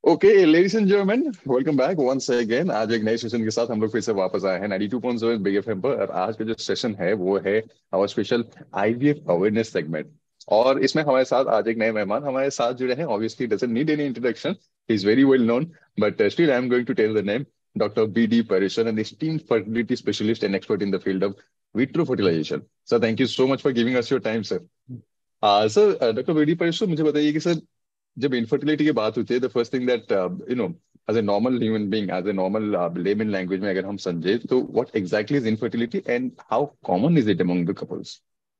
Okay ladies and gentleman, welcome back once again. आज एक नए सेशन के साथ हम लोग फिर से वापस आए हैं 92.0 बिग एफएम पर। और आज का जो सेशन है वो है our special IVF awareness segment. और इसमें हमारे साथ आज एक नए मेहमान हमारे साथ जुड़े हैं। Obviously doesn't need any introduction, he is very well known, but still I am going to tell the name. Doctor B D Pareshan, an esteemed fertility specialist and expert in the field of vitro fertilization. Sir, thank you so much for giving us your time, sir. Sir, doctor B D Pareshan, मुझे बताइए कि sir, जब infertility की बात होती है, the first thing that as a normal human being, as a normal layman language में अगर हम समझे तो what exactly is infertility and how common is it among the couples?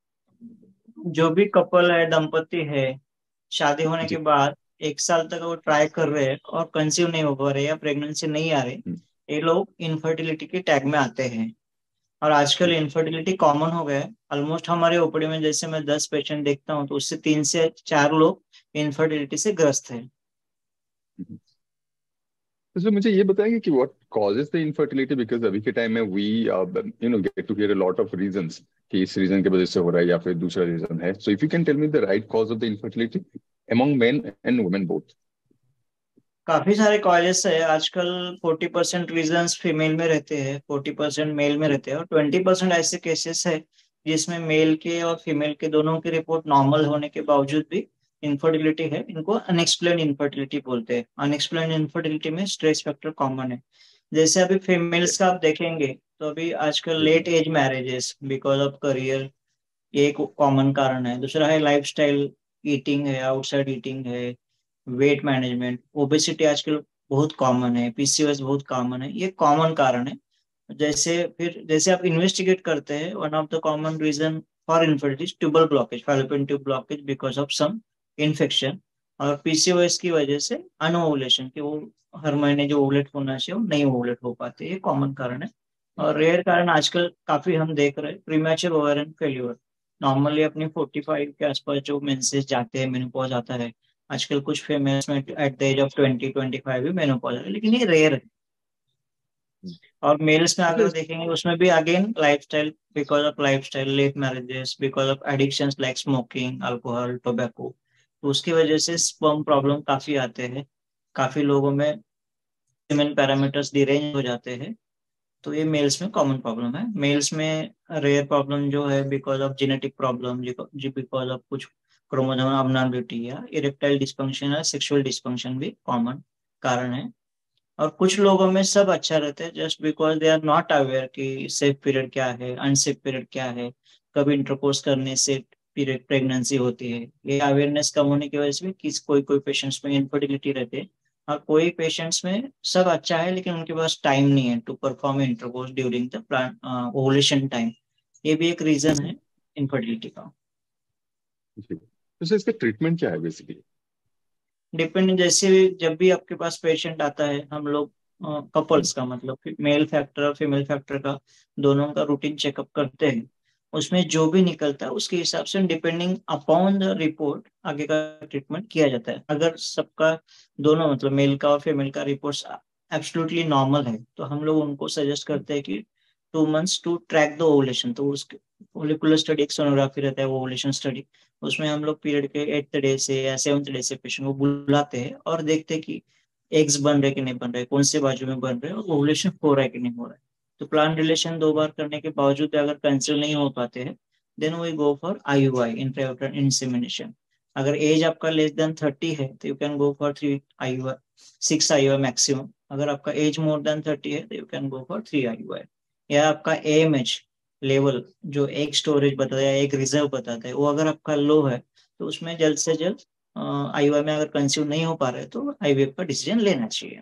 जो भी कपल है, दंपति है, शादी होने के जी। बाद 1 साल तक वो ट्राई कर रहे हैं और कंसीव नहीं हो पा रहे या प्रेगनेंसी नहीं आ रही, हम्म, ये लोग इनफर्टिलिटी के टैग में आते हैं। और आजकल जी। इनफर्टिलिटी कॉमन हो गया है। ऑलमोस्ट हमारे ओपीडी में जैसे मैं 10 पेशेंट देखता हूँ तो उससे 3 से 4 लोग इनफर्टिलिटी से ग्रस्त है। हम्म। तो सर मुझे ये बताएंगे कि what causes the infertility, because अभी के टाइम में we get to hear a lot of reasons कि इस रीजन की वजह से हो रहा है या फिर दूसरा रीजन है। So if you can tell me the right cause of the infertility among men and women both. काफी सारे कॉलेज है आजकल। 40% रीजन फीमेल में रहते हैं, 40% मेल में रहते हैं, और 20% ऐसे केसेस है जिसमें मेल के और फीमेल के दोनों की रिपोर्ट नॉर्मल होने के बावजूद भी इनफर्टिलिटी है। इनको अनएक्सप्लेन इनफर्टिलिटी बोलते हैं। अनएक्सप्लेन इनफर्टिलिटी में स्ट्रेस फैक्टर कॉमन है। जैसे अभी Okay. फीमेल्स का आप देखेंगे तो अभी आजकल जी। Late age marriages because of career, ये एक कॉमन कारण है। दूसरा है लाइफस्टाइल, ईटिंग है, आउटसाइड ईटिंग है, वेट मैनेजमेंट, ओबेसिटी आजकल बहुत कॉमन है, पीसीओएस बहुत कॉमन है, ये कॉमन कारण है। जैसे आप इन्वेस्टिगेट करते हैं, one of the common reason for infertility tubal blockage, fallopian tube blockage because of some infection. और पीसीओएस की वजह से अनओवुलेशन, कि वो हर महीने जो ओवुलेट होना चाहिए वो नहीं ओवुलेट हो पाते, ये कॉमन कारण है। और रेयर कारण आजकल काफी हम देख रहे हैं, प्रीमैच्योर ओवेरियन फेल्यूर। नॉर्मली अपनी 45 के आसपास जो मेंसेस जाते हैं, मेनोपॉज आता है। आजकल कुछ फीमेल्स में एट द एज ऑफ 20-25 भी मेनोपॉज है, लेकिन ये रेयर है। और मेल्स में मतलब अगर देखेंगे उसमें भी again lifestyle, because of lifestyle, late marriages, because of addictions like smoking, alcohol, tobacco, तो उसकी वजह से स्पर्म प्रॉब्लम काफी आते हैं। काफी लोगों में सीमेन पैरामीटर्स डिरेंज हो जाते हैं। तो ये मेल्स में कॉमन प्रॉब्लम है। मेल्स में रेयर प्रॉब्लम जो है बिकॉज ऑफ जेनेटिक प्रॉब्लम, जी बिकॉज ऑफ कुछ क्रोमोसोम अबनॉर्मलिटी या इरेक्टाइल डिस्फंक्शन या सेक्सुअल डिस्फंक्शन भी कॉमन कारण है। और कुछ लोगों में सब अच्छा रहता है, just because they are not aware कि सेफ पीरियड क्या है, अनसेफ पीरियड क्या है, कब इंटरकोर्स करने से पीरियड प्रेगनेंसी होती है। ये अवेयरनेस कम होने की वजह से भी किस कोई कोई पेशेंट्स में इनफर्टिलिटी रहते हैं। और कोई पेशेंट्स में सब अच्छा है लेकिन उनके पास टाइम नहीं है to perform intercourse during the plan ovulation time. ये भी एक रीजन है इनफर्टिलिटी का। जी। तो सर इसका ट्रीटमेंट क्या है बेसिकली? डिपेंड, जैसे जब भी आपके पास पेशेंट आता है, हम लोग कपल्स का मतलब मेल फैक्टर और फीमेल फैक्टर का दोनों का रूटीन चेकअप करते हैं। उसमें जो भी निकलता है उसके हिसाब से डिपेंडिंग अपॉन द रिपोर्ट आगे का ट्रीटमेंट किया जाता है। अगर सबका, दोनों मतलब मेल का और फीमेल का रिपोर्ट्स एब्सोल्युटली नॉर्मल है तो हम लोग उनको सजेस्ट करते हैं कि 2 months to track the ovulation. तो उसके फोलिकुलर स्टडी, एक सोनोग्राफी रहता है, वो ओवुलेशन स्टडी। उसमें हम लोग पीरियड के 8th डे से या 7th डे से पेशेंट को बुलाते हैं और देखते हैं कि एग्स बन रहे कि नहीं बन रहे, कौन से बाजू में बन रहे हैं, और ओवुलेशन हो रहा है कि नहीं हो रहा है। तो प्लान रिलेशन 2 बार करने के बावजूद अगर कंसीव नहीं हो पाते हैं, then we go for IUI, intrauterine insemination. अगर एज आपका लेस देन 30 है तो you can go for 3 IUI, 6 IUI maximum. अगर आपका एज मोर देन 30 है तो you can go for 3 IUI. या आपका एएमएच लेवल, जो एक स्टोरेज बताता है, एक रिजर्व बताता है, वो अगर आपका लो है तो उसमें जल्द से जल्द आईयूआई में अगर कंसीव नहीं हो पा रहे तो आईवीएफ का डिसीजन लेना चाहिए।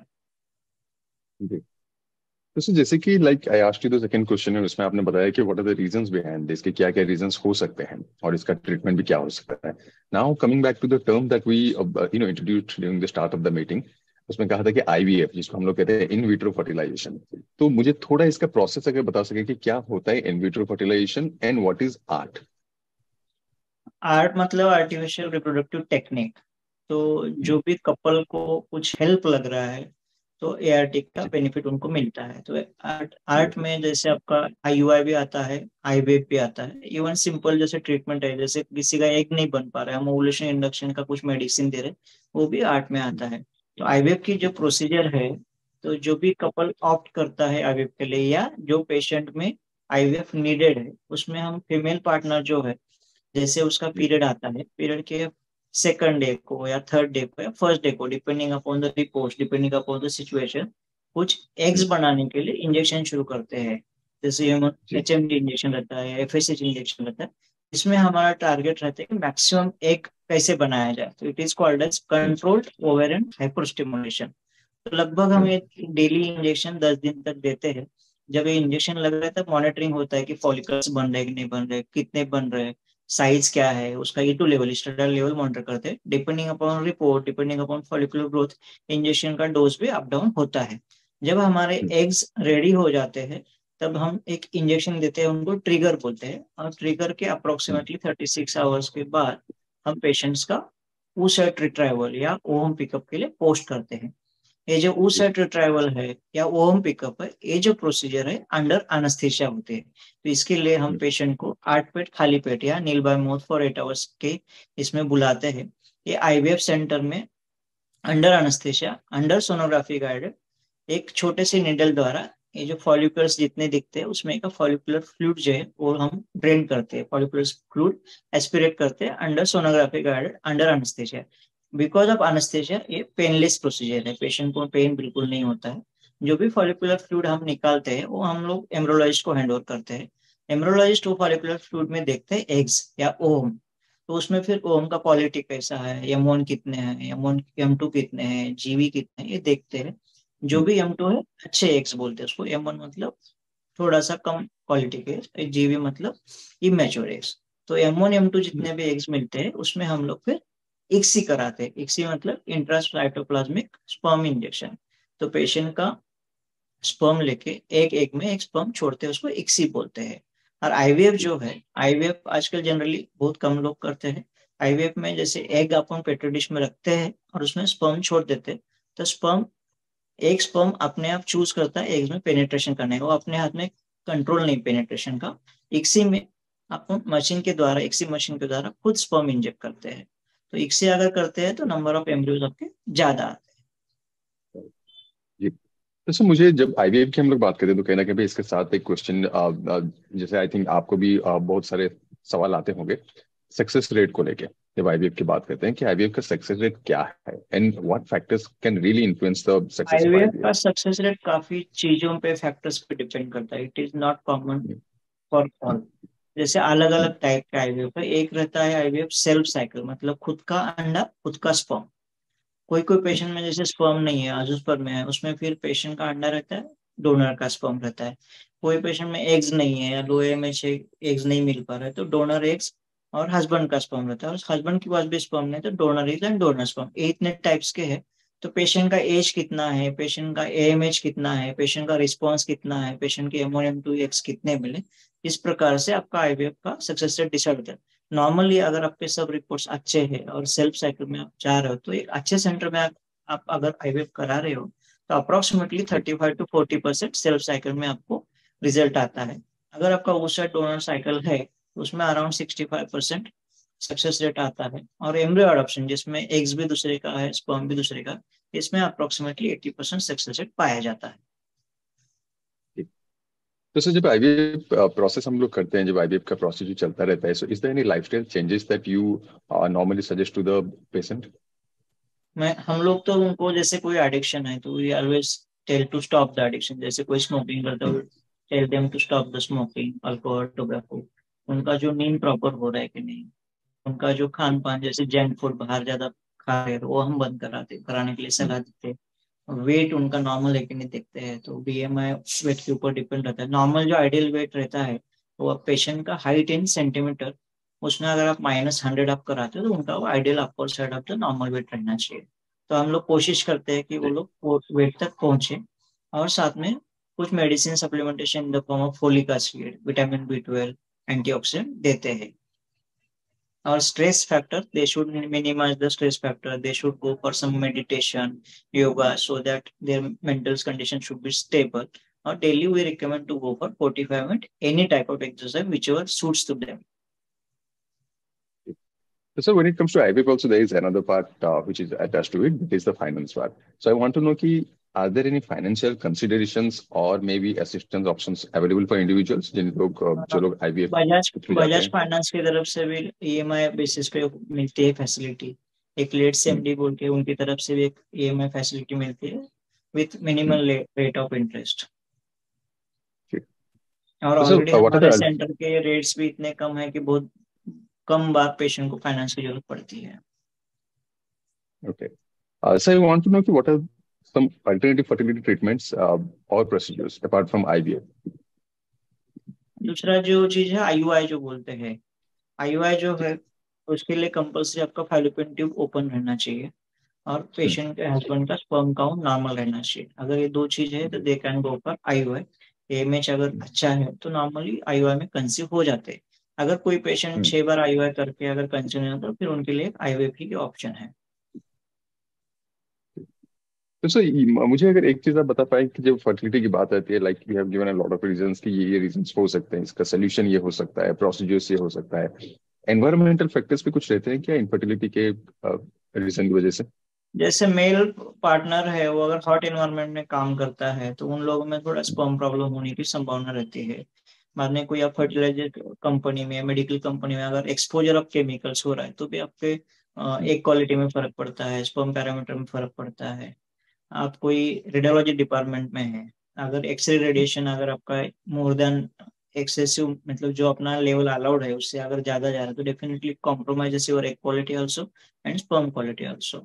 जी। तो सर जैसे कि like I asked you the second question है, उसमें आपने बताया कि what are the reasons behind this, कि क्या क्या रीजंस हो सकते हैं और इसका ट्रीटमेंट भी क्या हो सकता है। Now coming back to the term that we introduced during the start of the meeting, उसमें कहा था कि आईवीएफ, जिसको हम लोग कहते हैं इन विट्रो फर्टिलाइजेशन। तो मुझे थोड़ा इसका प्रोसेस अगर बता सके कि क्या होता है in vitro fertilization and what is ART? ART मतलब आर्टिफिशियल रिप्रोडक्टिव टेक्निक। तो जो भी कपल को कुछ हेल्प लग रहा है तो एआरटी का जी। बेनिफिट उनको मिलता है। तो आर्ट आर्ट बिल्कुल। में जैसे आपका आईयूआई भी आता है, आईवीएफ भी आता है। इवन सिंपल जैसे ट्रीटमेंट है, जैसे किसी का एग नहीं बन पा रहा है, हम ओवुलेशन इंडक्शन का कुछ मेडिसिन दे रहे हैं, वो भी आर्ट में आता है। तो आईवीएफ की जो प्रोसीजर है, तो जो भी कपल ऑप्ट करता है आईवीएफ के लिए, या जो पेशेंट में आईवीएफ नीडेड है, उसमें हम फीमेल पार्टनर जो है, जैसे उसका पीरियड आता है, पीरियड के सेकंड डे को या थर्ड डे को या फर्स्ट डे को, depending upon the report, depending upon the situation, कुछ एग्स बनाने के लिए इंजेक्शन शुरू करते हैं। जैसे HMG इंजेक्शन रहता है, FSH इंजेक्शन रहता है। इसमें हमारा टारगेट रहता है कि मैक्सिमम एग कैसे बनाया जाए। तो it is called as controlled ovarian hyperstimulation. तो लगभग हम ये डेली इंजेक्शन 10 दिन तक देते हैं। जब ये इंजेक्शन लग रहा है तब मॉनिटरिंग होता है कि फॉलिकल्स बन रहे कि नहीं बन रहे, कितने बन रहे, साइज क्या है, उसका E2 level, steroid level monitor करते हैं। Depending upon report, depending upon follicular growth, injection का डोज भी अप डाउन होता है। जब हमारे एग्स रेडी हो जाते हैं तब हम एक इंजेक्शन देते हैं, उनको ट्रिगर बोलते हैं। और ट्रिगर के अप्रोक्सीमेटली 36 आवर्स के बाद हम पेशेंट्स का oocyte रिट्राइवल या ओम पिकअप के लिए पोस्ट करते हैं। ये जो oocyte रिट्राइवल है या ओम पिकअप है, ये जो प्रोसीजर है अंडर एनेस्थीसिया होते हैं। तो इसके लिए हम पेशेंट को 8 पेट खाली पेट या nil by mouth for 8 hours के इसमें बुलाते हैं। ये आईवीएफ सेंटर में under anaesthesia, under sonography guided, एक छोटे से निडल द्वारा ये जो फॉलिकुलर्स जितने दिखते हैं उसमें का फॉलिकुलर फ्लूइड जो है वो हम ड्रेन करते हैं, फॉलिकुलर फ्लूइड एस्पिरेट करते हैं under sonography guided under anaesthesia. Because of anaesthesia ये पेनलेस प्रोसीजर है, पेशेंट को पेन बिल्कुल नहीं होता है। जो भी फॉलिकुलर फ्लूइड हम निकालते हैं वो हम लोग एम्ब्रोलॉजिस्ट को हैंड ओवर करते हैं। एम्ब्रोलॉजिस्ट वो फॉलिकुलर फ्लूइड में देखते हैं एग्स या ओम। तो उसमें फिर ओम का क्वालिटी कैसा है, M1 कितने हैं, M2 कितने हैं, जीवी कितने हैं, ये देखते हैं। जो भी M2 है अच्छे एग्स बोलते हैं उसको, M1 मतलब थोड़ा सा कम क्वालिटी के, जीवी मतलब इमेच्योर एग्स। तो M1 M2 जितने भी एग्स मिलते हैं उसमें हम लोग फिर इक्सी कराते हैं। इक्सी मतलब इंट्रासाइटोप्लाज्मिक स्पर्म इंजेक्शन। तो पेशेंट का स्पर्म लेके एक एग में एक स्पर्म छोड़ते हैं, उसको इक्सी बोलते हैं। और आईवीएफ जो है, आईवीएफ आजकल जनरली बहुत कम लोग करते हैं। आईवीएफ में जैसे एग अपन पेट्री डिश में रखते हैं और उसमें स्पर्म छोड़ देते हैं, तो स्पर्म, एक स्पर्म अपने आप चूज करता है एग्स में पेनिट्रेशन करने का, वो अपने हाथ में कंट्रोल नहीं पेनिट्रेशन का। इक्सी में अपन मशीन के द्वारा, इक्सी मशीन के द्वारा खुद स्पर्म इंजेक्ट करते हैं। तो इक्सी अगर करते हैं तो नंबर ऑफ एम्ब्रियोज आपके ज्यादा आते जी। जैसे मुझे जब आईवीएफ की हम लोग बात करते हैं तो कहीं ना कहीं इसके साथ एक क्वेश्चन, जैसे आई थिंक आपको भी बहुत सारे सवाल आते होंगे सक्सेस रेट को लेके। जब आईवीएफ की बात करते हैं कि आईवीएफ का सक्सेस रेट क्या है and what factors can really influence the हैं। सक्सेस ऑफ आईवीएफ का आईवीएफ। सक्सेस रेट काफी चीजों पे, फैक्टर्स पे डिपेंड करता है। It is not common for all. जैसे अलग अलग टाइप के आईवीएफ है। एक रहता है आईवीएफ सेल्फ साइकिल, मतलब खुद का अंडा खुद का स्पर्म। कोई कोई पेशेंट में जैसे स्पर्म नहीं है, आजूस्पर्म में है, उसमें फिर पेशेंट का अंडा रहता है, डोनर का स्पर्म रहता है। कोई पेशेंट में एग्स नहीं है या लो एमएच एग्स नहीं मिल पा रहा है, तो डोनर एग्स और हस्बैंड का स्पर्म रहता है। और हस्बैंड के पास भी स्पर्म नहीं, तो donor eggs and donor sperm, ये इतने टाइप्स के हैं। तो पेशेंट का एज कितना है, पेशेंट का AMH कितना है, पेशेंट का रिस्पॉन्स कितना है, पेशेंट के M1 M2 एग्स कितने मिले, इस प्रकार से आपका आईवीएफ का सक्सेस रेट डिसाइड होता है। नॉर्मली अगर आपके सब रिपोर्ट्स अच्छे हैं और सेल्फ साइकिल में आप जा रहे हो, तो एक अच्छे सेंटर में आप अगर आईवीएफ करा रहे हो, तो अप्रोक्सीमेटली 35 to 40% सेल्फ साइकिल में आपको रिजल्ट आता है। अगर आपका oocyte डोनर साइकिल है तो उसमें अराउंड 65% सक्सेस रेट आता है। और एम्ब्रियो अडॉप्शन, जिसमें एग्स भी दूसरे का है, स्पर्म भी दूसरे का, इसमें अप्रोक्सीमेटली 80% सक्सेस रेट पाया जाता है। तो सर जब आईवीएफ प्रोसेस हम लोग करते हैं, जब आईवीएफ का प्रोसीजर चलता रहता है, so is there any lifestyle changes that you normally suggest to the patient? मैं हम लोग तो उनको, जैसे कोई एडिक्शन है तो we always tell to stop the addiction. जैसे कोई स्मोकिंग करता है, tell them to stop the smoking, alcohol, tobacco. उनका जो नींद प्रॉपर हो रहा है कि नहीं, उनका जो खान पान, जैसे जंक फूड बाहर ज्यादा खा रहे हैं, वो हम बंद कराने के लिए सलाह देते हैं। वेट उनका नॉर्मल है कि नहीं देखते हैं। तो BMI वेट के ऊपर डिपेंड रहता है। नॉर्मल जो आइडियल वेट रहता है वो पेशेंट का हाइट इन सेंटीमीटर, उसमें अगर आप -100 आप कराते हो तो उनका वो ideal upper side of the normal weight रहना चाहिए। तो हम लोग कोशिश करते हैं कि वो लोग वेट तक पहुंचे। और साथ में कुछ medicine supplementation in the form of folic acid, vitamin B12, antioxidant देते हैं। Or stress factor, they should minimize the stress factor. They should go for some meditation, yoga, so that their mental condition should be stable. Or daily we recommend to go for 45 minutes any type of exercise whichever suits to them. So when it comes to IVF also, there is another part which is attached to it, that is the finance part. So I want to know ki, are there any financial considerations or maybe assistance options available for individuals जो लोग IVF Bajaj के through जाते बजाज हैं? Finance की तरफ से भी EMI basis पे मिलती है फैसिलिटी। एक लेट हम्म, सेमडी बोल के उनकी तरफ से भी एक ईएमआई फैसिलिटी मिलती है with hmm, minimal rate of interest. ठीक। और तो सर ऑलरेडी व्हाट आर हमारे द सेंटर के रेट्स भी इतने कम है कि बहुत कम बार पेशेंट को फाइनेंस की जरूरत पड़ती है। okay. So I want to know ki, what are some alternative fertility treatments or procedures apart from IVF? दूसरा जो चीज है आईयूआई जो बोलते हैं, आईयूआई जो है उसके लिए कंपल्सरी आपका फैलोपियन ट्यूब ओपन रहना चाहिए और हम्म, पेशेंट के हस्बैंड का स्पर्म काउंट नॉर्मल रहना चाहिए। अगर ये दो चीज है तो they can go for IUI. AMH अगर अच्छा है तो नॉर्मली आईयूआई में कंसीव हो जाते हैं। अगर कोई पेशेंट हम्म। 6 बार आईयूआई करके अगर कंसीव नहीं होता तो फिर उनके लिए आईवीएफ ही ऑप्शन है। तो सर मुझे अगर एक चीज आप बता पाए कि जब फर्टिलिटी की बात आती है, like we have given a lot of reasons कि ये रीजंस हो सकते हैं, इसका सोल्यूशन ये हो सकता है, प्रोसीजर्स ये हो सकता है, एनवायरमेंटल फैक्टर्स भी कुछ रहते हैं क्या इनफर्टिलिटी के रीजन की वजह से? जैसे मेल पार्टनर है वो अगर हॉट एनवायरनमेंट में काम करता है तो उन लोगों में थोड़ा स्पर्म प्रॉब्लम होने की संभावना रहती है। बाद में कोई आप फर्टिलाइजर कंपनी में मेडिकल कंपनी में अगर एक्सपोजर ऑफ केमिकल्स हो रहा है तो भी आपके एक क्वालिटी में फर्क पड़ता है, स्पर्म पैरामीटर में फर्क पड़ता है। आप कोई रेडियोलॉजी डिपार्टमेंट में है, अगर एक्सरे रेडिएशन अगर आपका मोर देन एक्सेसिव मतलब जो अपना लेवल अलाउड है उससे अगर ज्यादा जा रहा है तो definitely compromises your egg quality also and sperm quality also.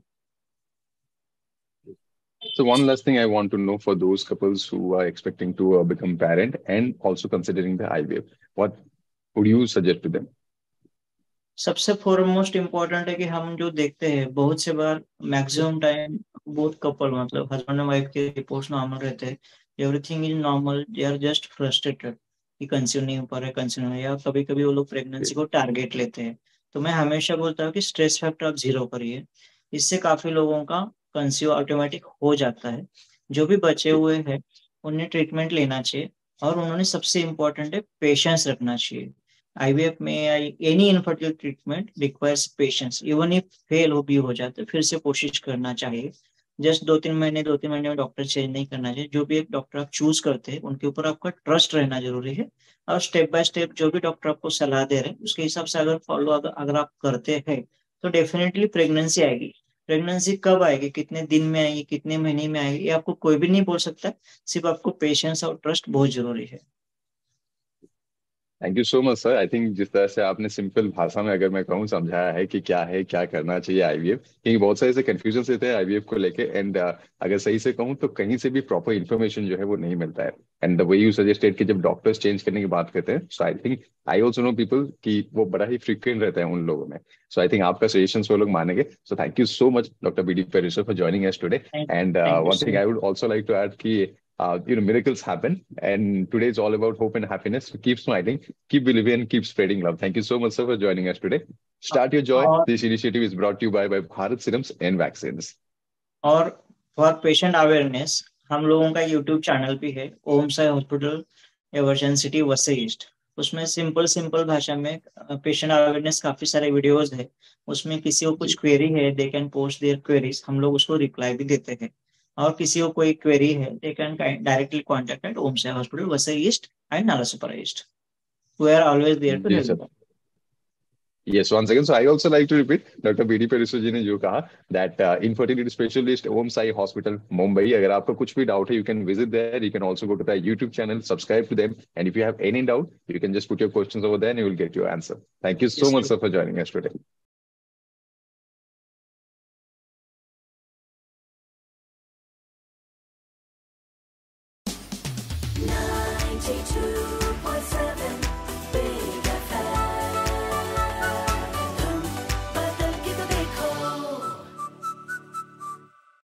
So one last thing I want to know for those couples who are expecting to become parent and also considering the IVF, what would you suggest to them? सबसे foremost important है कि हम जो देखते हैं बहुत से बार मैक्सिमम टाइम बोथ कपल मतलब हस्बैंड एंड वाइफ के रिपोर्ट्स नॉर्मल रहते हैं, everything is normal, they are just frustrated कि कंसीव नहीं हो पा रहा है, कंसीव नहीं, या कभी कभी वो लोग Okay. प्रेगनेंसी को टारगेट लेते हैं। तो मैं हमेशा बोलता हूँ कि स्ट्रेस फैक्टर आप जीरो करिए, इससे काफी लोगों का कंसीव ऑटोमेटिक हो जाता है। जो भी बचे Okay. हुए हैं उन्हें ट्रीटमेंट लेना चाहिए और उन्होंने सबसे इम्पोर्टेंट है पेशेंस रखना चाहिए। आईवीएफ में या any infertile treatment requires patience, even if fail हो भी हो जाते फिर से कोशिश करना चाहिए। जस्ट 2-3 महीने में डॉक्टर चेंज नहीं करना चाहिए। जो भी एक डॉक्टर आप चूज करते हैं उनके ऊपर आपका ट्रस्ट रहना जरूरी है और स्टेप बाय स्टेप जो भी डॉक्टर आपको सलाह दे रहे हैं उसके हिसाब से अगर फॉलो अगर आप करते हैं तो डेफिनेटली प्रेगनेंसी आएगी। प्रेगनेंसी कब आएगी, कितने दिन में आएगी, कितने महीने में आएगी, ये आपको कोई भी नहीं बोल सकता। सिर्फ आपको पेशेंस और ट्रस्ट बहुत जरूरी है। Thank you so much sir. I think जिस तरह से आपने सिंपल भाषा में अगर मैं कहूँ समझाया है क्या करना चाहिए आईवीएफ, क्योंकि बहुत सारे ऐसे कंफ्यूजन रहते हैं आईवीएफ को लेके, एंड अगर सही से कहूँ तो कहीं से भी प्रॉपर इन्फॉर्मेशन जो है वो नहीं मिलता है। And the way you suggested कि जब डॉक्टर्स चेंज करने की बात करते हैं, so I think I also know people कि वो बड़ा ही फ्रीक्वेंट रहता है उन लोगों में। सो आई थिंक आपका सजेशन वो लोग मानेंगे। So thank you so much doctor B D पेरिसो for joining us today. And thank you one so thing much. I would also like to add कि miracles happen, and today is all about hope and happiness. So keep smiling, keep believing, and keep spreading love. Thank you so much, sir, for joining us today. Start your joy. और This initiative is brought to you by Bharat Serums and Vaccines. और for patient awareness हम लोगों का YouTube channel भी है, Om Sai hospital emergency Vasai east. उसमें simple simple भाषा में पेशेंट अवेयरनेस काफी सारे वीडियोस है। उसमें किसी को कुछ जी, क्वेरी है they can post their queries, हम लोग उसको रिप्लाई भी देते हैं। और किसी को कोई क्वेरी है they can directly contact at Om Sai hospital Vasai east and Nalasopara east. We are always there to जी help sir. Them. Yes, once again. So I also like to repeat, doctor BD पेरिसो जी ने जो कहा that infertility specialist Om Sai hospital Mumbai, अगर आपको कुछ भी doubt है, you can visit there. You can also go to the YouTube channel, subscribe to them, and if you have any doubt, you can just put your questions over there, and you will get your answer. Thank you so Yes, much, sir, for joining us today.